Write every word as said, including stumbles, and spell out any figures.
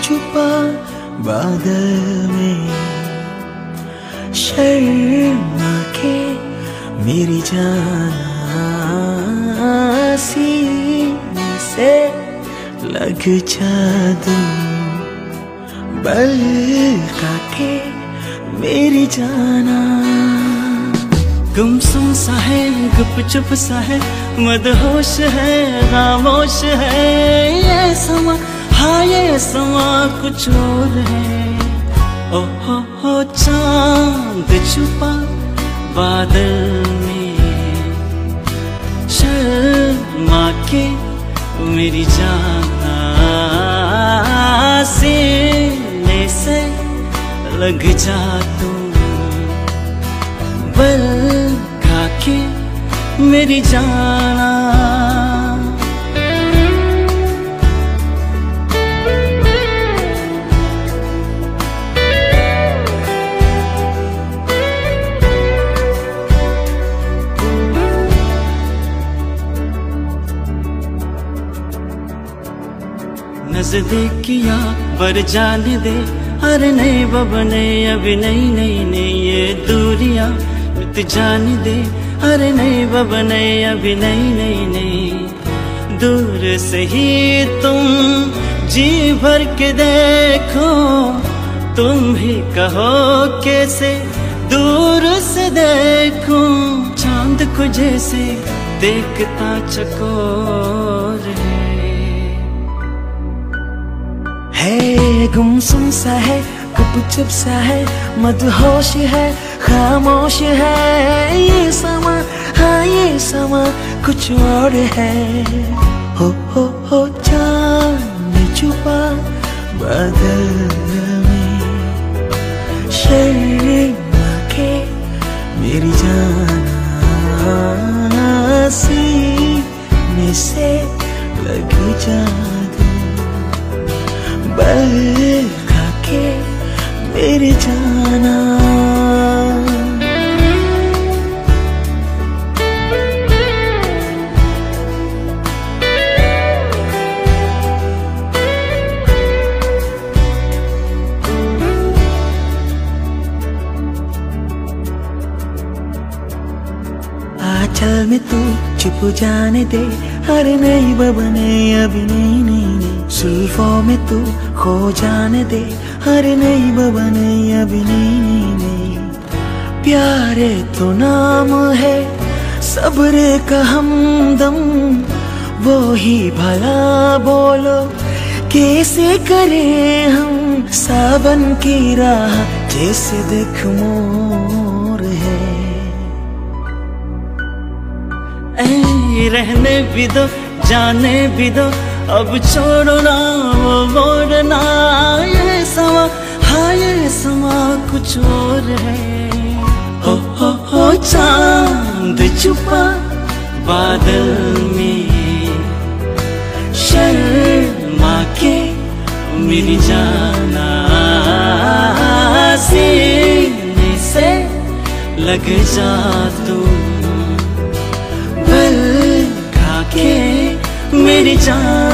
छुपा बादल में, शर्मा के मेरी जाना सीने से लग जा दूं, बल के मेरी जाना। गुमसुम सा है, गुपचुप सा है, मदहोश है, खामोश है ये समा, हाँ ये समा कुछ और है। ओ हो हो चांद छुपा बादल में, शर्मा के मेरी जाना सीने से लग जा तू, बल के मेरी जाना। नजदीकिया बर जाने दे, अरे नहीं बाबा नहीं अभी नहीं नहीं नहीं, ये दूरियां मिट जाने दे, अरे नहीं बाबा नहीं अभी नहीं नहीं नहीं। दूर से ही तुम जी भर के देखो, तुम भी कहो कैसे दूर से देखूं, चांद को जैसे देखता चकोर है। है गुमसुम सा है, गुपचुप सा है, मदहोश है, खामोश है ये समा, हाँ ये समा कुछ और है। हो हो हो चांद छुपा बादल में, शर्मा के मेरी जाना सीने से लग जा दूं, बल के मेरी जाना। आंचल में तू छुप जाने दे, अरे नहीं बाबा नहीं अभी नहीं नहीं नहीं। जुल्फों में तू खो जाने दे, अरे नहीं बाबा नहीं अभी नहीं नहीं नहीं। प्यारे तो नाम है सब्र का हमदम, वो ही भला बोलो कैसे करें हम, सावन की राह जैसे देख मोर है। ऐ रहने भी दो जाने भी दो, अब छोड़ो ना वो मोड़ना ये समा, हाँ ये समा कुछ और है। हो हो हो चांद छुपा बादल में, शर्मा के मेरी जाना सीने से लग जा तू, बल के मेरी जान।